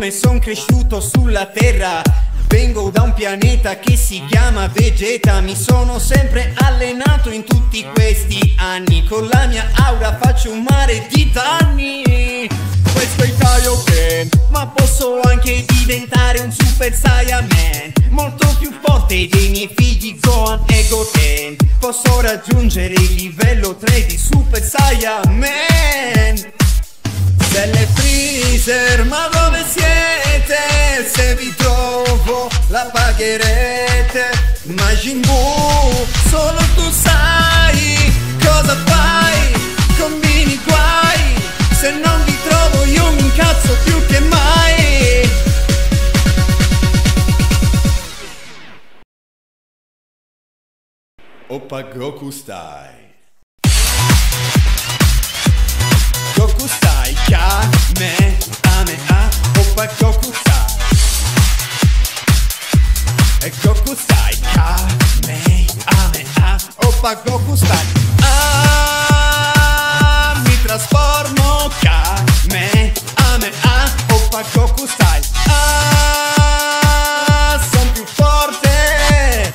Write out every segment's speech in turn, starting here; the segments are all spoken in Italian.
come son cresciuto sulla terra. Vengo da un pianeta che si chiama Vegeta. Mi sono sempre allenato in tutti questi anni. Con la mia aura faccio un mare di danni. Questo è Kaioken, ma posso anche diventare un Super Saiyaman, molto più forte dei miei figli Gohan e Goten. Posso raggiungere il livello 3 di Super Saiyaman. Celle Freezer, ma dove siete? Se vi trovo la pagherete. Majin Buu, solo tu sai cosa fai. Combini guai, se non vi trovo io mi incazzo più che mai. Oppa Goku Style. Goku Style, Kamehameha. Oppa Goku Style. E Goku Style, Kamehameha. Oppa Goku Style. Mi trasformo, Kamehameha. Oppa Goku Style. Son più forte.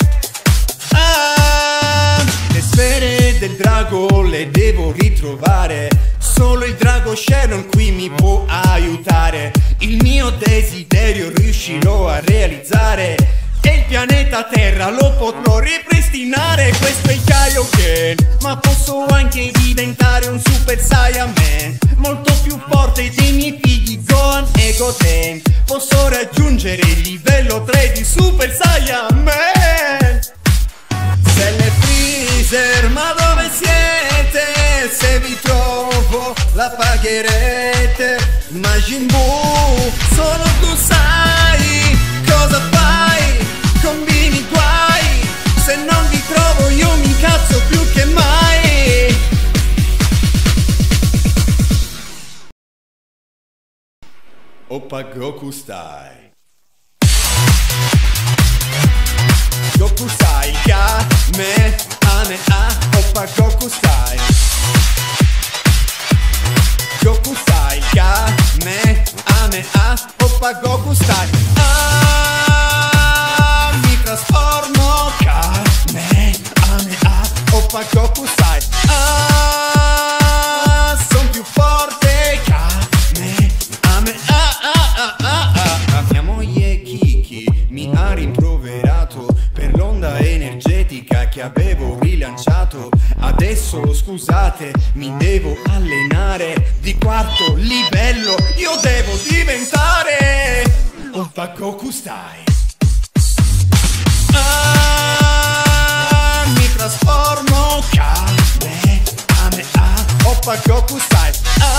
Le sfere del drago le devo ritrovare. Solo il drago Sharon qui mi può aiutare. Il mio desiderio riuscirò a realizzare e il pianeta Terra lo potrò ripristinare. Questo è il Kaioken, ma posso anche diventare un Super Saiyaman, molto più forte dei miei figli Gohan e Goten. Posso raggiungere il livello 3 di Super Saiyaman. Celle Freezer, ma dove siete? Se vi trovo la pagherete. Majin Buu, solo tu sai cosa fai. Combini guai, se non vi trovo io mi incazzo più che mai. Oppa Goku Style. Goku Style, Kamehameha. Oppa Goku Style. Goku Style, Kamehameha. Oppa Goku Style. Mi trasformo, Kamehameha. Oppa Goku Style. Son più forte, Kamehameha. Mia moglie Kiki mi ha rimproverato per l'onda energetica che avevo rilanciato. Adesso scusate, mi devo allenare. Di quarto livello io devo diventare Oppa Goku Style. Mi trasformo, Kamehameha. Oppa Goku Style.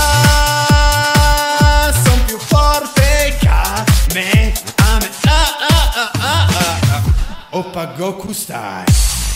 Son più forte, Kamehameha. Oppa Goku Style.